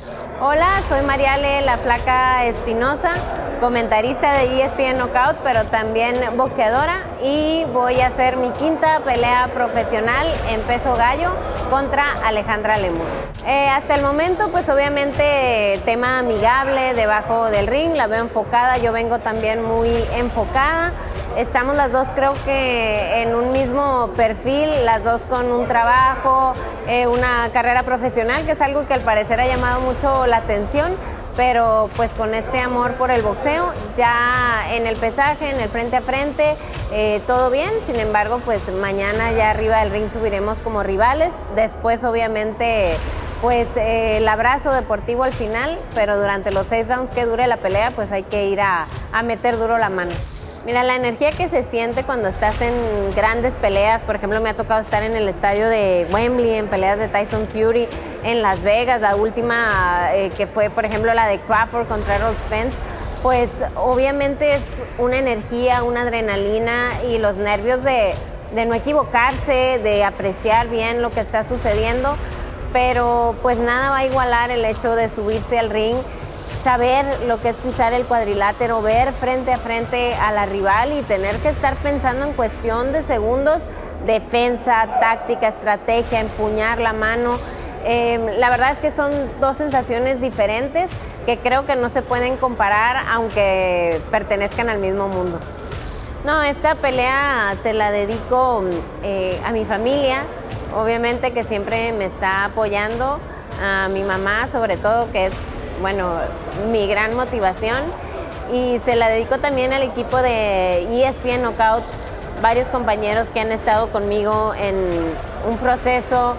Hola, soy Mariale La Flaca Espinosa, comentarista de ESPN Knockout, pero también boxeadora, y voy a hacer mi quinta pelea profesional en peso gallo contra Alejandra Lemus. Hasta el momento, pues obviamente tema amigable debajo del ring, la veo enfocada, yo vengo también muy enfocada. Estamos las dos, creo que en un mismo perfil, las dos con un trabajo, una carrera profesional, que es algo que al parecer ha llamado mucho la atención, pero pues con este amor por el boxeo, ya en el pesaje, en el frente a frente, todo bien. Sin embargo, pues mañana ya arriba del ring subiremos como rivales, después obviamente pues el abrazo deportivo al final, pero durante los 6 rounds que dure la pelea, pues hay que ir a meter duro la mano. Mira, la energía que se siente cuando estás en grandes peleas, por ejemplo, me ha tocado estar en el estadio de Wembley, en peleas de Tyson Fury, en Las Vegas, la última que fue, por ejemplo, la de Crawford contra Errol Spence, pues obviamente es una energía, una adrenalina y los nervios de no equivocarse, de apreciar bien lo que está sucediendo, pero pues nada va a igualar el hecho de subirse al ring, saber lo que es pisar el cuadrilátero, ver frente a frente a la rival y tener que estar pensando en cuestión de segundos, defensa, táctica, estrategia, empuñar la mano. La verdad es que son dos sensaciones diferentes que creo que no se pueden comparar aunque pertenezcan al mismo mundo. No, esta pelea se la dedico a mi familia, obviamente que siempre me está apoyando, a mi mamá sobre todo, que es, bueno, mi gran motivación, y se la dedico también al equipo de ESPN Knockout, varios compañeros que han estado conmigo en un proceso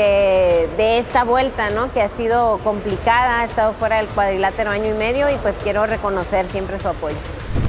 de esta vuelta, ¿no?, que ha sido complicada, he estado fuera del cuadrilátero año y medio y pues quiero reconocer siempre su apoyo.